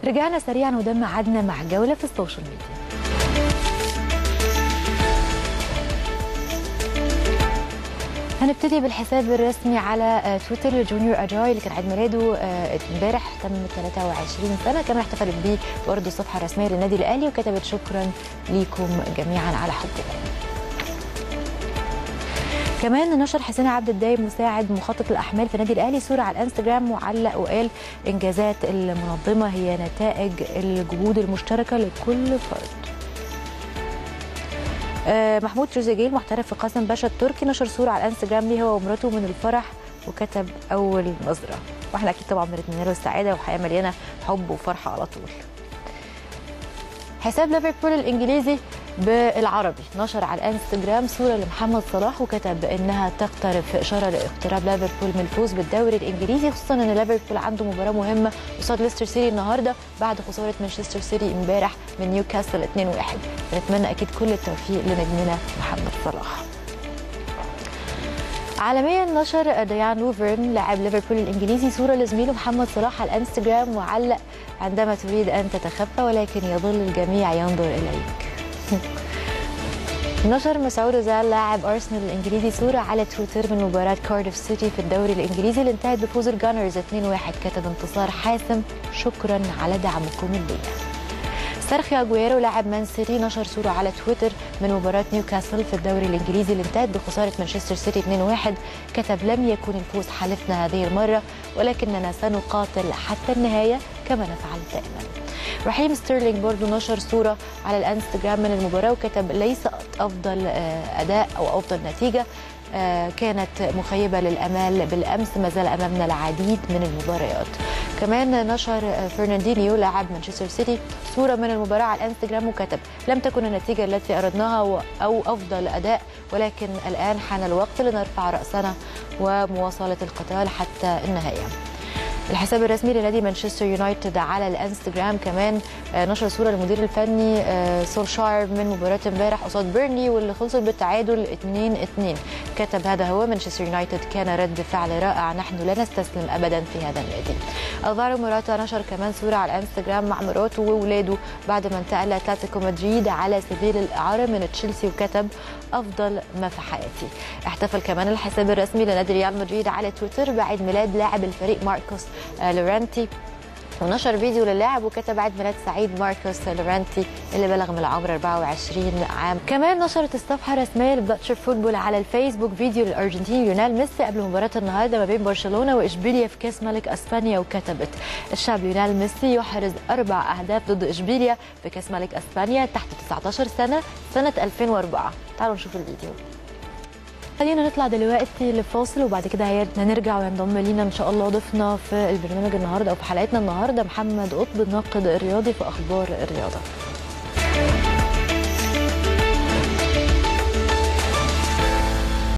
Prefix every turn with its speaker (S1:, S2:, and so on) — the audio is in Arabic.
S1: رجعنا سريعا وده ميعادنا مع جولة في السوشيال ميديا. هنبتدي بالحساب الرسمي على تويتر لجونيور اجاي اللي كان عيد ميلاده امبارح، تم 23 سنه. كمان احتفلت بيه برضه الصفحه الرسميه للنادي الاهلي وكتبت شكرا ليكم جميعا على حبكم. كمان نشر حسين عبد الدايم مساعد مخطط الاحمال في النادي الاهلي صوره على الانستجرام وعلق وقال انجازات المنظمه هي نتائج الجهود المشتركه لكل فرد. محمود تريزيجيه المحترف في قاسم باشا التركي نشر صوره على الانستجرام ليه هو ومراته من الفرح وكتب اول نظره، واحنا اكيد طبعا بنتمنى له السعاده وحياه مليانه حب وفرحه على طول. حساب ليفربول الانجليزي بالعربي نشر على الانستجرام صوره لمحمد صلاح وكتب انها تقترب، في اشاره لاقتراب ليفربول من الفوز بالدوري الانجليزي، خصوصا ان ليفربول عنده مباراه مهمه قصاد ليستر سيتي النهارده بعد خساره مانشستر سيتي امبارح من نيوكاسل 2-1. بنتمنى اكيد كل التوفيق لنجمنا محمد صلاح. عالميا نشر ديان لوفرن لاعب ليفربول الانجليزي صوره لزميله محمد صلاح على الانستجرام وعلق عندما تريد ان تتخفى ولكن يظل الجميع ينظر اليك. نشر مسعود اوزيل لاعب ارسنال الانجليزي صوره على تويتر من مباراه كارديف سيتي في الدوري الانجليزي اللي انتهت بفوز الجانرز 2-1، كتب انتصار حاسم شكرا على دعمكم لينا. سيرخيو اجويرو لاعب مان سيتي نشر صوره على تويتر من مباراه نيوكاسل في الدوري الانجليزي اللي انتهت بخساره مانشستر سيتي 2-1، كتب لم يكن الفوز حلفنا هذه المره ولكننا سنقاتل حتى النهايه كما نفعل دائما. رحيم ستيرلينج برضو نشر صوره على الانستجرام من المباراه وكتب ليس افضل اداء او افضل نتيجه كانت مخيبه للامال بالامس، ما زال امامنا العديد من المباريات. كمان نشر فرناندينيو لاعب مانشستر سيتي صوره من المباراه على الانستجرام وكتب لم تكن النتيجه التي اردناها او افضل اداء ولكن الان حان الوقت لنرفع راسنا ومواصله القتال حتى النهايه. الحساب الرسمي لنادي مانشستر يونايتد على الانستجرام كمان نشر صوره للمدير الفني سولشاير من مباراه امبارح قصاد بيرني واللي خلصت بالتعادل 2-2، كتب هذا هو مانشستر يونايتد كان رد فعل رائع، نحن لا نستسلم ابدا في هذا النادي. الفارو موراتا نشر كمان صوره على الانستجرام مع مراته واولاده بعد ما انتقل اتلتيكو مدريد على سبيل الاعاره من تشيلسي وكتب افضل ما في حياتي. احتفل كمان الحساب الرسمي لنادي ريال مدريد على تويتر بعيد ميلاد لاعب الفريق ماركوس لورنتي ونشر فيديو للاعب وكتب عيد ميلاد سعيد ماركوس لورنتي اللي بلغ من العمر 24 عام. كمان نشرت الصفحه الرسميه لبلاتشر فوتبول على الفيسبوك فيديو للارجنتيني ليونيل ميسي قبل مباراه النهارده ما بين برشلونه واشبيليا في كاس ملك اسبانيا وكتبت الشاب ليونيل ميسي يحرز 4 أهداف ضد اشبيليا في كاس ملك اسبانيا تحت 19 سنه 2004. تعالوا نشوف الفيديو. خلينا نطلع دلوقتي لفاصل وبعد كده هنرجع وينضم لينا ان شاء الله ضيفنا في البرنامج النهارده او في حلقتنا النهارده محمد قطب الناقد الرياضي في اخبار الرياضه.